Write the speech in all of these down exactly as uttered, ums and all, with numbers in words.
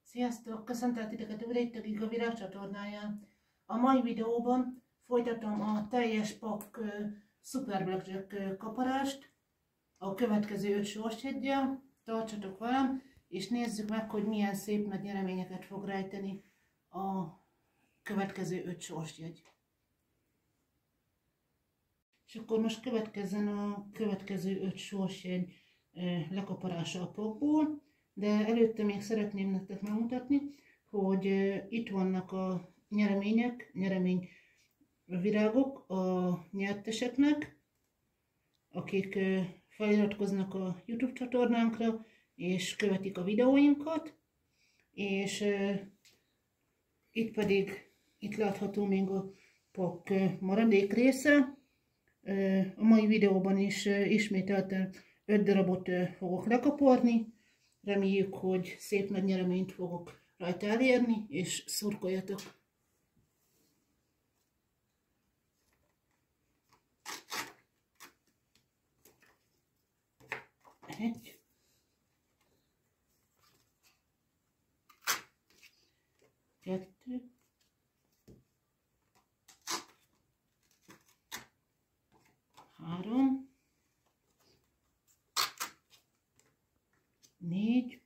Sziasztok! Köszöntelek titeket újra itt a Giga Virág csatornáján. A mai videóban folytatom a teljes pak Super Blackjack kaparást a következő öt sorsjeggyel. Tartsatok velem, és nézzük meg, hogy milyen szép nagy nyereményeket fog rejteni a következő öt sorsjegy. És akkor most következzen a következő öt sorsjegy lekaparása a pakból. De előtte még szeretném nektek megmutatni, hogy itt vannak a nyeremények, nyeremény virágok a nyerteseknek, akik feliratkoznak a YouTube csatornánkra, és követik a videóinkat, és itt pedig, itt látható még a pak maradék része. A mai videóban is ismételten öt darabot fogok lekaparni. Reméljük, hogy szép nagy nyereményt fogok rajta elérni, és szurkoljatok! Egy. Kettő. Három. Négy,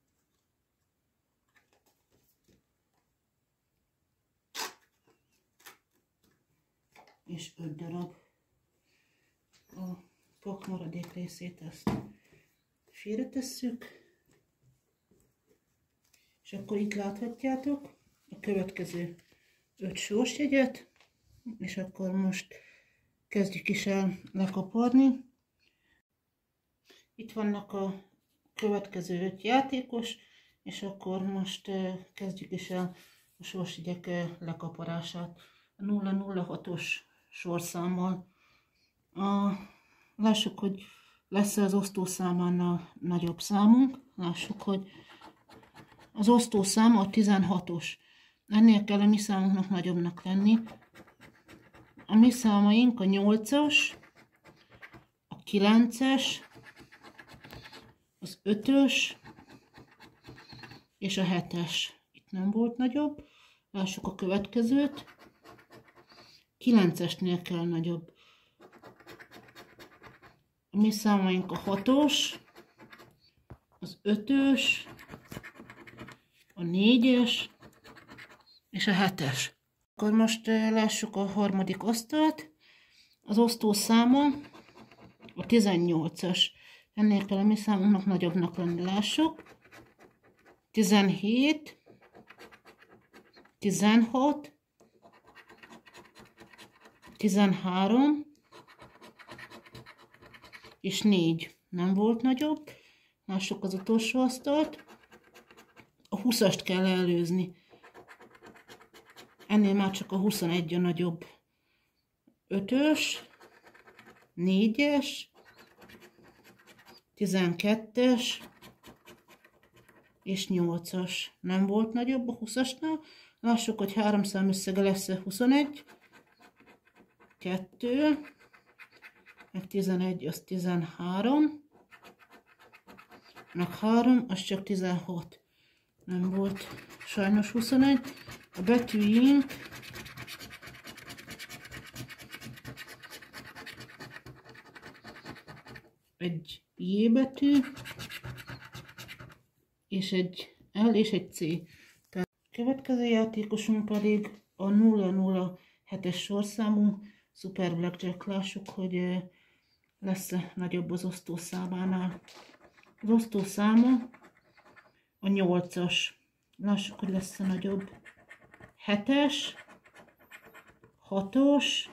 és öt darab. A pak maradék részét ezt félretesszük, és akkor itt láthatjátok a következő öt sorsjegyet, és akkor most kezdjük is el lekaparni. Itt vannak a következő öt játékos, és akkor most kezdjük is el a sorsjegyek lekaparását a nulla nulla hatos sorszámmal. A, lássuk, hogy lesz az osztószámánál nagyobb számunk. Lássuk, hogy az osztószám a tizenhatos. Ennél kell a mi számunknak nagyobbnak lenni. A mi számaink a nyolcas, a kilences, az ötös és a hetes. Itt nem volt nagyobb. Lássuk a következőt. kilencesnél kell nagyobb. A mi számaink a hatos, az ötös, a négyes és a hetes. Akkor most lássuk a harmadik asztalt. Az osztószáma a tizennyolcas. Ennél kell a mi számunknak nagyobbnak lenni, lássuk. tizenhét, tizenhat, tizenhárom és négy. Nem volt nagyobb. Lássuk az utolsó asztalt. A huszast kell előzni. Ennél már csak a huszonegy a nagyobb. ötös, négyes, tizenkettes és nyolcas. Nem volt nagyobb a huszasnál. Lássuk, hogy három szám összege lesz a huszonegy. kettő, meg tizenegy, az tizenhárom, meg három, az csak tizenhat. Nem volt sajnos huszonegy. A betűink egy J betű, és egy L és egy C. Tehát a következő játékosunk pedig a nulla nulla hetes sorszámú Super Blackjack. Lássuk, hogy lesz -e nagyobb az osztószámánál. Az osztószáma a nyolcas. Lássuk, hogy lesz -e nagyobb. hetes, hatos,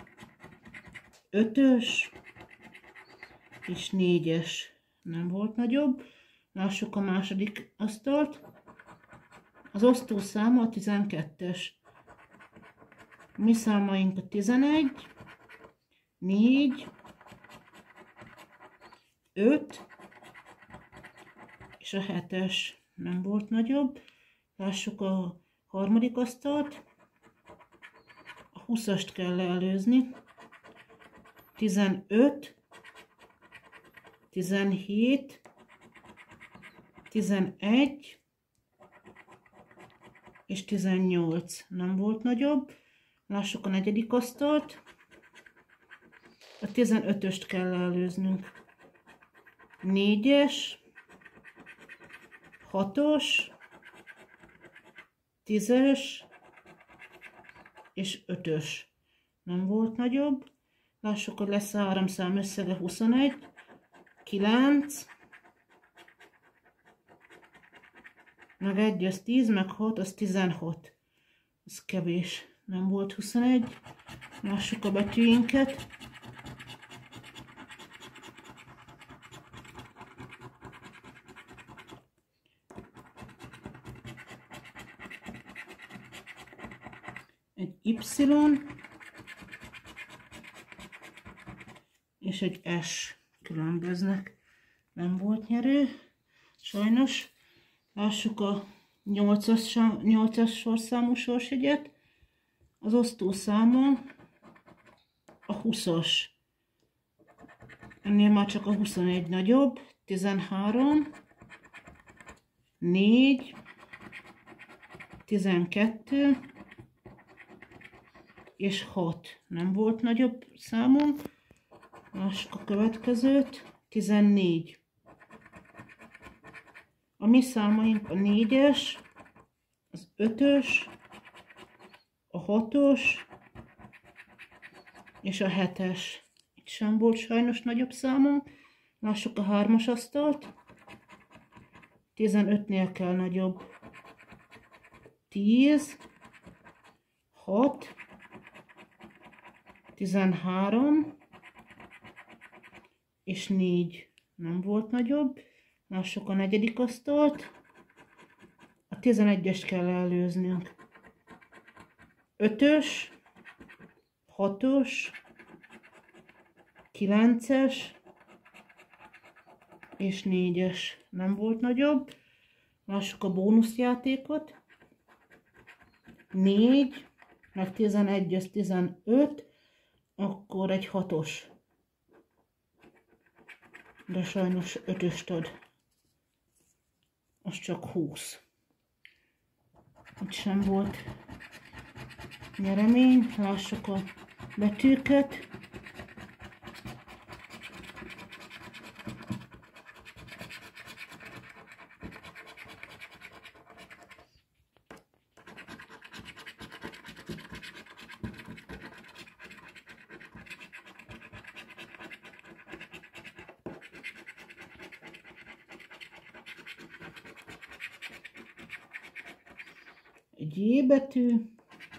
ötös és négyes. Nem volt nagyobb. Lássuk a második asztalt. Az osztószáma a tizenkettes. Mi számaink a tizenegy, négy, öt és a hetes. Nem volt nagyobb. Lássuk a harmadik asztalt. A huszast kell előzni. tizenöt, tizenhét, tizenegy, és tizennyolc nem volt nagyobb. Lássuk a negyedik asztalt. A tizenötöst kell előznünk. négyes, hatos, tízes és ötös nem volt nagyobb. Lássuk, hogy lesz a három szám összege huszonegy, kilenc, meg egy az tíz, meg hat az tizenhat. Ez kevés, nem volt huszonegy. Lássuk a betűinket. Egy Y és egy S különböznek. Nem volt nyerő, sajnos. Lássuk a nyolcas sorszámú sorsjegyet. Az osztószáma a huszas. Ennél már csak a huszonegy nagyobb. tizenhárom, négy, tizenkettő és hat. Nem volt nagyobb számom. Lássuk a következőt. tizennégy. A mi számaink a négyes, az ötös, a hatos és a hetes. Itt sem volt sajnos nagyobb számom. Lássuk a hármas asztalt. tizenötnél kell nagyobb. tíz, hat, tizenhárom és négy nem volt nagyobb. Lássuk a negyedik asztalt. A tizenegyest kell előznünk. ötös, hatos, kilences és négyes nem volt nagyobb. Lássuk a bónuszjátékot. négy, meg tizenegy, az tizenöt, akkor egy hatos. De sajnos ötöst ad. Az csak húsz. Itt sem volt nyeremény. Lássuk a betűket. Egy J betű,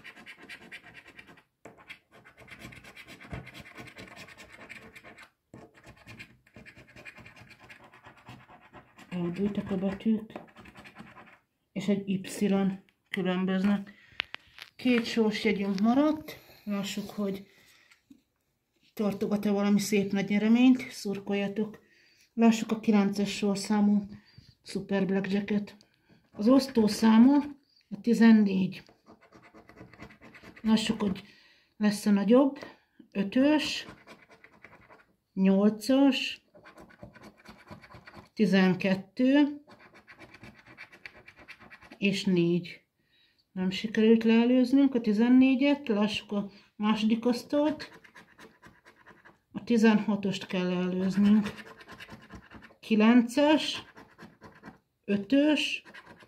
elbújtak a betűk, és egy Y különböznek. Két sorsjegyünk maradt. Lássuk, hogy tartogat-e valami szép nagy nyereményt. Szurkoljatok. Lássuk a kilences sorszámú Super Blackjacket. Az osztószáma a tizennégy. Lássuk, hogy lesz a nagyobb. ötös, nyolcas, tizenkettő és négy. Nem sikerült leelőznünk a tizennégyet. Lássuk a második asztalt. A tizenhatost kell leelőznünk. kilences, ötös,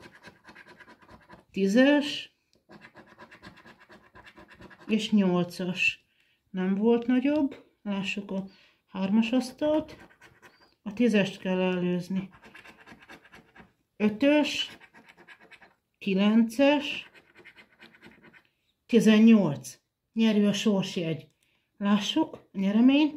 tízes és nyolcas. Nem volt nagyobb. Lássuk a hármas asztalt. A tízest kell előzni. ötös, kilences, tizennyolc. Nyerő a sorsjegy. Lássuk a nyereményt.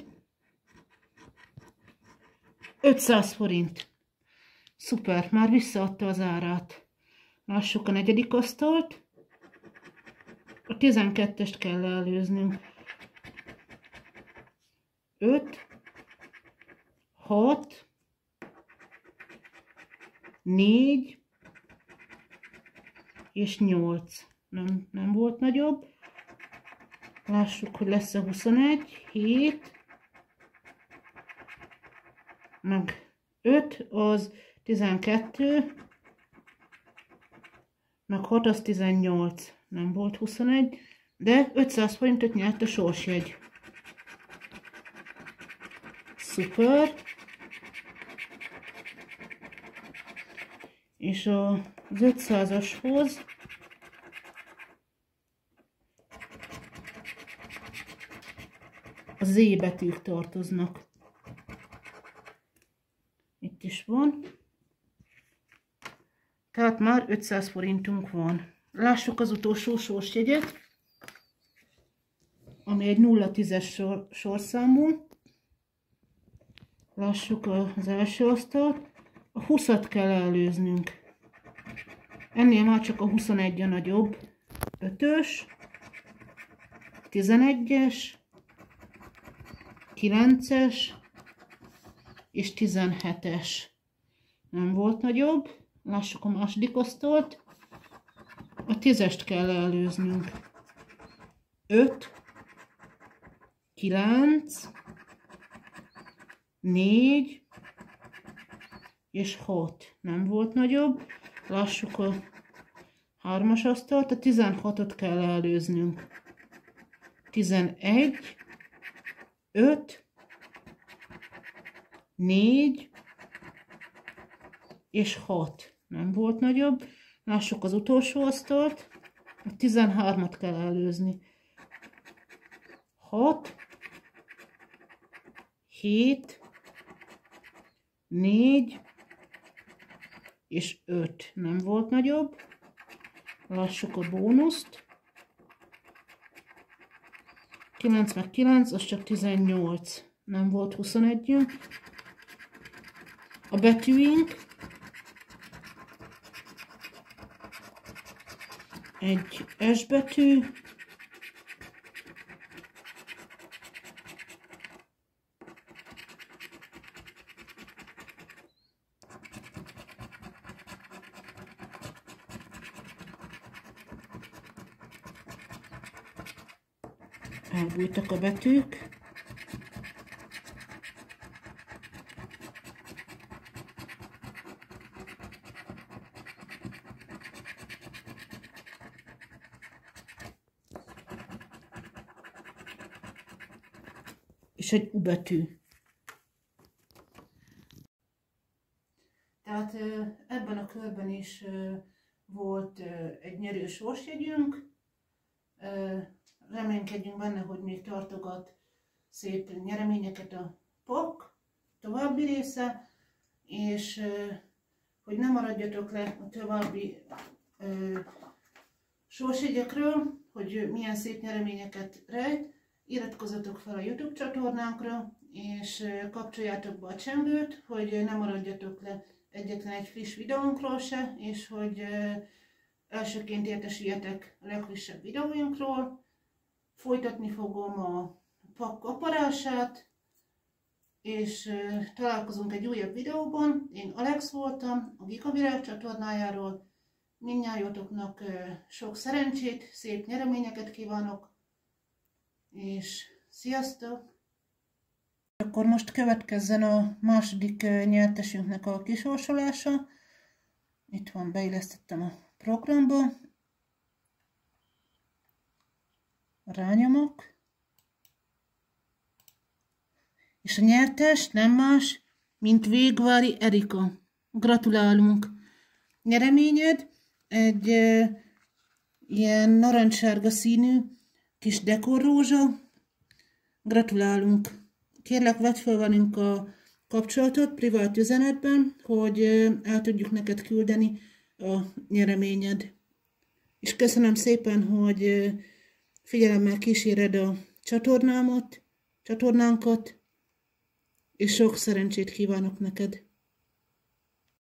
ötszáz forint. Szuper, már visszaadta az árát. Lássuk a negyedik asztalt. A tizenkettest kell előznünk. öt, hat, négy és nyolc. Nem, nem volt nagyobb. Lássuk, hogy lesz a huszonegy, hét, meg öt, az tizenkettő, meg hat az tizennyolc, nem volt huszonegy, de ötszáz forintot nyert a sorsjegy. Szuper! És az ötszázashoz a Z betűk tartoznak. Itt is van. Tehát már ötszáz forintunk van. Lássuk az utolsó sorsjegyet, ami egy nulla tízes sor, sorszámú. Lássuk az első asztalt. A huszat kell előznünk. Ennél már csak a huszonegy a nagyobb. ötös, tizenegyes, kilences és tizenhetes. Nem volt nagyobb. Lássuk a második asztalt. A tízest kell előznünk. öt, kilenc, négy és hat. Nem volt nagyobb. Lássuk a hármas asztalt. A tizenhatot kell előznünk. tizenegy, öt, négy és hat. Nem volt nagyobb. Lássuk az utolsó asztalt. A tizenhármat kell előzni. hat, hét, négy és öt. Nem volt nagyobb. Lássuk a bónuszt. kilenc meg kilenc, az csak tizennyolc. Nem volt huszonegyünk. A betűink egy S betű, elbújtak a betűk. És egy U betű. Tehát ebben a körben is volt egy nyerő sorsjegyünk. Reménykedjünk benne, hogy még tartogat szép nyereményeket a pak további része, és hogy ne maradjatok le a további sorsjegyekről, hogy milyen szép nyereményeket rejt. Iratkozzatok fel a YouTube csatornánkra, és kapcsoljátok be a csengőt, hogy ne maradjatok le egyetlen egy friss videónkról se, és hogy elsőként értesüljetek a legfrissebb videóinkról. Folytatni fogom a pak kaparását, és találkozunk egy újabb videóban. Én Alex voltam a Gigavirág csatornájáról. Mindnyájatoknak sok szerencsét, szép nyereményeket kívánok, és sziasztok! Akkor most következzen a második nyertesünknek a kisorsolása. Itt van, beillesztettem a programba. Rányomok. És a nyertes nem más, mint Végvári Erika. Gratulálunk! Nyereményed egy e, ilyen narancssárga színű kis dekorrózsa. Gratulálunk! Kérlek, vedd fel velünk a kapcsolatot privát üzenetben, hogy el tudjuk neked küldeni a nyereményed. És köszönöm szépen, hogy figyelemmel kíséred a csatornámat, csatornánkat, és sok szerencsét kívánok neked!